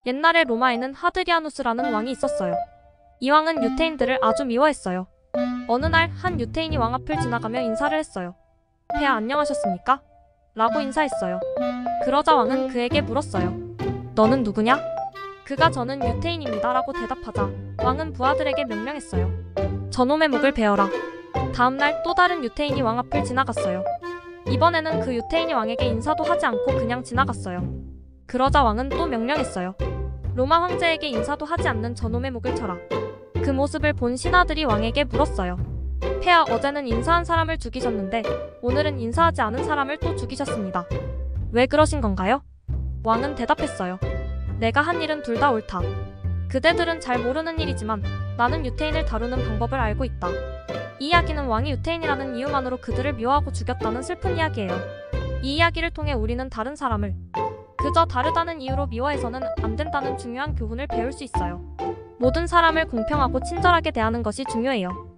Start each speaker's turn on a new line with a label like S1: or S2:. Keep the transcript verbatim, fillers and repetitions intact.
S1: 옛날에 로마에는 하드리아누스라는 왕이 있었어요. 이 왕은 유태인들을 아주 미워했어요. 어느 날 한 유태인이 왕 앞을 지나가며 인사를 했어요. 폐하 안녕하셨습니까? 라고 인사했어요. 그러자 왕은 그에게 물었어요. 너는 누구냐? 그가 저는 유태인입니다 라고 대답하자 왕은 부하들에게 명령했어요. 저놈의 목을 베어라. 다음날 또 다른 유태인이 왕 앞을 지나갔어요. 이번에는 그 유태인이 왕에게 인사도 하지 않고 그냥 지나갔어요. 그러자 왕은 또 명령했어요. 로마 황제에게 인사도 하지 않는 저놈의 목을 쳐라. 그 모습을 본 신하들이 왕에게 물었어요. 폐하, 어제는 인사한 사람을 죽이셨는데 오늘은 인사하지 않은 사람을 또 죽이셨습니다. 왜 그러신 건가요? 왕은 대답했어요. 내가 한 일은 둘 다 옳다. 그대들은 잘 모르는 일이지만 나는 유태인을 다루는 방법을 알고 있다. 이 이야기는 왕이 유태인이라는 이유만으로 그들을 미워하고 죽였다는 슬픈 이야기예요. 이 이야기를 통해 우리는 다른 사람을 그저 다르다는 이유로 미워해서는 안 된다는 중요한 교훈을 배울 수 있어요. 모든 사람을 공평하고 친절하게 대하는 것이 중요해요.